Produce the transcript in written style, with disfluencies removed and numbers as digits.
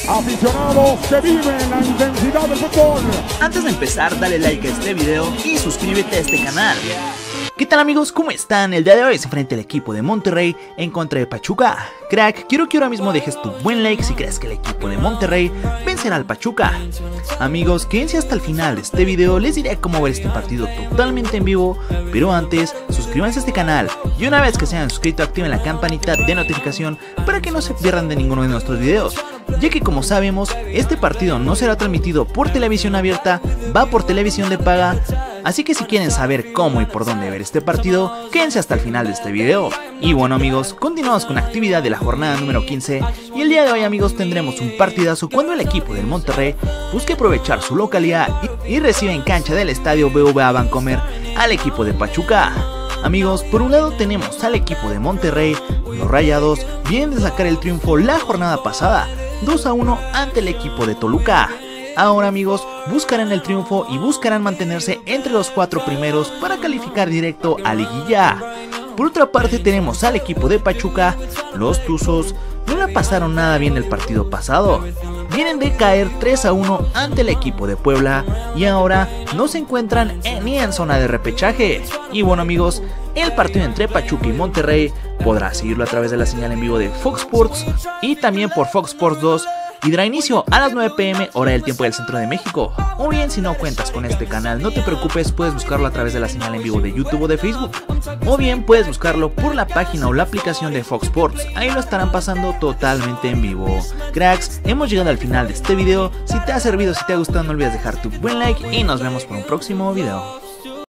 Aficionados que viven la intensidad del fútbol. Antes de empezar, dale like a este video y suscríbete a este canal. ¿Qué tal amigos? ¿Cómo están? El día de hoy se enfrenta el equipo de Monterrey en contra de Pachuca. Crack, quiero que ahora mismo dejes tu buen like si crees que el equipo de Monterrey vencerá al Pachuca. Amigos, quédense hasta el final de este video, les diré cómo ver este partido totalmente en vivo, pero antes, suscríbanse a este canal y una vez que se hayan suscrito activen la campanita de notificación para que no se pierdan de ninguno de nuestros videos, ya que como sabemos, este partido no será transmitido por televisión abierta, va por televisión de paga. Así que si quieren saber cómo y por dónde ver este partido, quédense hasta el final de este video. Y bueno amigos, continuamos con la actividad de la jornada número 15 y el día de hoy amigos tendremos un partidazo cuando el equipo del Monterrey busque aprovechar su localidad y recibe en cancha del estadio BBVA Bancomer al equipo de Pachuca. Amigos, por un lado tenemos al equipo de Monterrey, los Rayados vienen de sacar el triunfo la jornada pasada, 2-1 ante el equipo de Toluca. Ahora amigos, buscarán el triunfo y buscarán mantenerse entre los 4 primeros para calificar directo a liguilla. Por otra parte tenemos al equipo de Pachuca, los Tuzos no la pasaron nada bien el partido pasado. Vienen de caer 3-1 ante el equipo de Puebla y ahora no se encuentran ni en zona de repechaje. Y bueno amigos, el partido entre Pachuca y Monterrey podrá seguirlo a través de la señal en vivo de Fox Sports y también por Fox Sports 2. Y dará inicio a las 9 p.m. hora del tiempo del centro de México. O bien si no cuentas con este canal, no te preocupes, puedes buscarlo a través de la señal en vivo de YouTube o de Facebook. O bien puedes buscarlo por la página o la aplicación de Fox Sports, ahí lo estarán pasando totalmente en vivo. Cracks, hemos llegado al final de este video, si te ha servido, si te ha gustado no olvides dejar tu buen like y nos vemos por un próximo video.